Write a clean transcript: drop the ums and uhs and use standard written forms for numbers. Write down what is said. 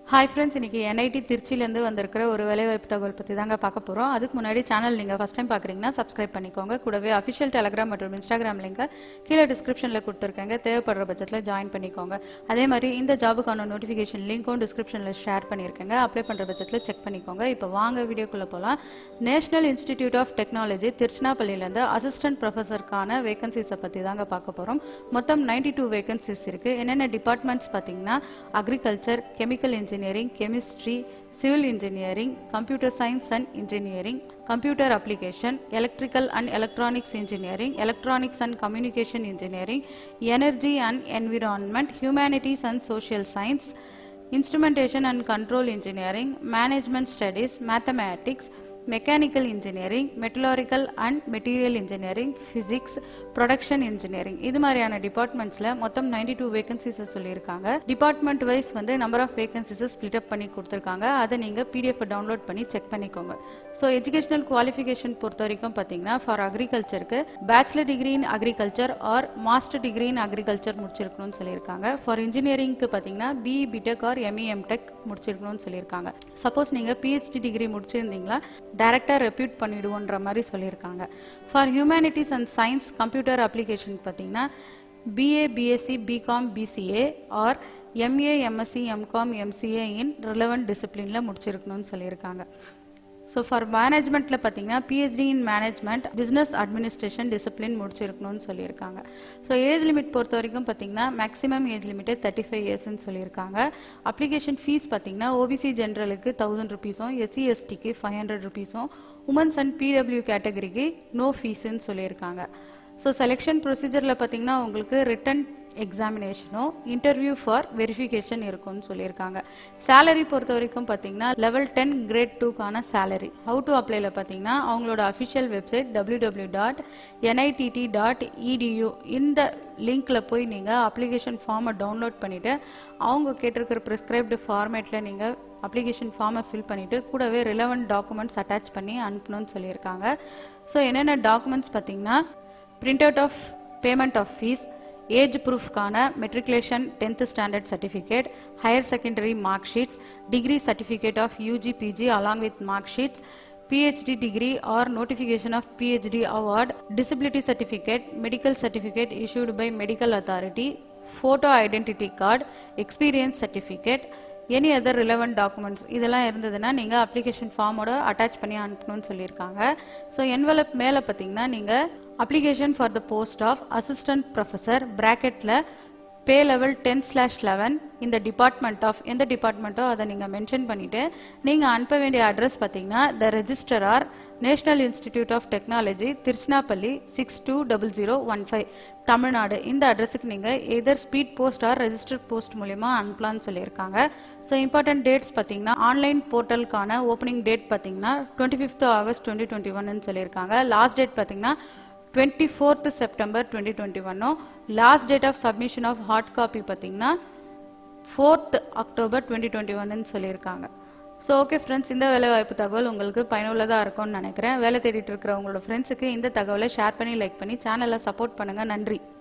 Hi friends, இன்னைக்கு NIT திருச்சியிலேருந்து வந்திருக்கிற ஒரு வேலைவாய்ப்பு தகவல் பற்றி தாங்க பார்க்க போகிறோம். அதுக்கு முன்னாடி சேனல் நீங்கள் ஃபஸ்ட் டைம் பார்க்குறீங்கன்னா சப்ஸ்கிரைப் பண்ணிக்கோங்க. கூடவே அஃபிஷியல் டெலகிராம் மற்றும் இன்ஸ்டாகிராம் லிங்கை கீழே டிஸ்கிரிப்ஷனில் கொடுத்துருக்கேங்க. தேவைப்படுற பட்சத்தில் ஜாயின் பண்ணிக்கோங்க. அதே மாதிரி இந்த ஜாபுக்கான நோட்டிஃபிகேஷன் லிங்க்கும் டிஸ்கிரிப்ஷனில் ஷேர் பண்ணியிருக்கேங்க. அப்ளை பண்ணுற பட்சத்தில் செக் பண்ணிக்கோங்க. இப்போ வாங்க வீடியோக்குள்ளே போகலாம். நேஷனல் இன்ஸ்டிடியூட் ஆஃப் டெக்னாலஜி திருச்சினாப்பள்ளியிலேருந்து அசிஸ்டன்ட் ப்ரொஃபஸருக்கான வேகன்சிஸை பற்றி தாங்க பார்க்க போகிறோம். மொத்தம் 92 வேகன்சிஸ் இருக்குது. என்னென்ன டிபார்ட்மெண்ட்ஸ் பார்த்தீங்கன்னா agriculture, chemical engineering, chemistry, civil engineering, computer science and engineering, computer application, electrical and electronics engineering, electronics and communication engineering, energy and environment, humanities and social science, instrumentation and control engineering, management studies, mathematics, mechanical engineering, metallurgical and material engineering, physics, production engineering. இது மாதிரியான டிபார்ட்மெண்ட்ஸ்ல மொத்தம் 92 vacancies சொல்லியிருக்காங்க. Department wise வந்து number of vacancies split up பண்ணி கொடுத்துருக்காங்க. அதை நீங்க PDF download பண்ணி செக் பண்ணிக்கோங்க. ஸோ எஜுகேஷனல் குவாலிஃபிகேஷன் பொறுத்த வரைக்கும் பார்த்தீங்கன்னா ஃபார் அக்ரிகல்ச்சருக்கு bachelor degree in agriculture or master degree in agriculture முடிச்சிருக்கணும்னு சொல்லியிருக்காங்க. ஃபார் இன்ஜினியரிங்க்கு பார்த்தீங்கன்னா BE BTech or ME MTech முடிச்சிருக்கணும்னு சொல்லியிருக்காங்க. சப்போஸ் நீங்க PhD டிகிரி முடிச்சிருந்தீங்களா டைரக்டா ரெப்யூட் பண்ணிடுவோன்ற மாதிரி சொல்லியிருக்காங்க. For humanities and science computer application பார்த்தீங்கன்னா BA BSc BCom BCA or MA MSc MCom MCA in relevant டிசிப்ளினில் முடிச்சிருக்கணும்னு சொல்லியிருக்காங்க. ஸோ ஃபார் மேனேஜ்மெண்ட்டில் பார்த்தீங்கன்னா PhD in management business administration discipline முடிச்சிருக்கணும்னு சொல்லியிருக்காங்க. ஸோ ஏஜ் லிமிட் பொறுத்த வரைக்கும் பார்த்தீங்கன்னா மேக்ஸிமம் ஏஜ் லிமிட்டு 35 இயர்ஸ்ன்னு சொல்லியிருக்காங்க. அப்ளிகேஷன் ஃபீஸ் பார்த்தீங்கன்னா OBC ஜென்ரலுக்கு 1000 ருபீஸும், SC STக்கு 500 ருபீஸும், உமன்ஸ் அண்ட் PW கேட்டகரிக்கு நோ ஃபீஸ்ன்னு சொல்லியிருக்காங்க. ஸோ செலெக்ஷன் ப்ரொசீஜரில் பார்த்தீங்கன்னா உங்களுக்கு ரிட்டன் எக்ஸாமினேஷனும் இன்டர்வியூ ஃபார் வெரிஃபிகேஷன் இருக்கும்னு சொல்லியிருக்காங்க. சேலரி பொறுத்த வரைக்கும் பார்த்தீங்கன்னா லெவல் 10 கிரேட் 2க்கான சேலரி. ஹவு டு அப்ளைல பார்த்தீங்கன்னா அவங்களோட அஃபிஷியல் வெப்சைட் www.nitt.edu இந்த லிங்க்ல போய் நீங்கள் அப்ளிகேஷன் ஃபார்மை டவுன்லோட் பண்ணிவிட்டு அவங்க கேட்டிருக்கிற ப்ரிஸ்கிரைப்டு ஃபார்மேட்டில் நீங்கள் அப்ளிகேஷன் ஃபார்மை ஃபில் பண்ணிவிட்டு கூடவே ரிலவெண்ட் டாக்குமெண்ட்ஸ் அட்டாச் பண்ணி அனுப்பணும்னு சொல்லியிருக்காங்க. ஸோ என்னென்ன டாக்குமெண்ட்ஸ் பார்த்தீங்கன்னா print out of payment of fee, age ப்ரூஃப்கான matriculation 10th standard certificate, higher secondary mark sheets, degree certificate of UG PG along with mark sheets, PhD degree or notification of PhD award, disability certificate, medical certificate issued by medical authority, photo identity card, experience certificate, any other relevant documents இதெல்லாம் இருந்ததுன்னா நீங்கள் application ஃபார்மோட attach பண்ணி அனுப்பணும்னு சொல்லியிருக்காங்க. So envelope மேலே பார்த்தீங்கன்னா நீங்கள் application for the post of assistant professor bracket pay level 10/11 இந்த department of எந்த டிபார்ட்மெண்ட்டோ அதை நீங்கள் மென்ஷன் பண்ணிவிட்டு நீங்கள் அனுப்ப வேண்டிய அட்ரஸ் பார்த்தீங்கன்னா the registrar national institute of technology Tiruchirappalli 620015 Tamil Nadu. இந்த அட்ரஸுக்கு நீங்கள் either speed post or registered post மூலமா அனுப்பலான்னு சொல்லியிருக்காங்க. ஸோ இம்பார்ட்டன்ட் டேட்ஸ் பார்த்தீங்கன்னா ஆன்லைன் போர்ட்டலுக்கான ஓப்பனிங் டேட் பார்த்தீங்கன்னா 25th August 2021 சொல்லியிருக்காங்க. லாஸ்ட் டேட் பார்த்தீங்கன்னா 24th September 2021. Last date of submission of hard copy பார்த்தீங்கன்னா 4th October 2021 சொல்லியிருக்காங்க. ஸோ ஓகே ஃப்ரெண்ட்ஸ், இந்த வேலை வாய்ப்பு தகவல் உங்களுக்கு பயனுள்ளதாக இருக்கும்னு நினைக்கிறேன். வேலை தேடிட்டு இருக்கிற உங்களோட ஃப்ரெண்ட்ஸுக்கு இந்த தகவலை ஷேர் பண்ணி லைக் பண்ணி சேனலை சப்போர்ட் பண்ணுங்கள். நன்றி.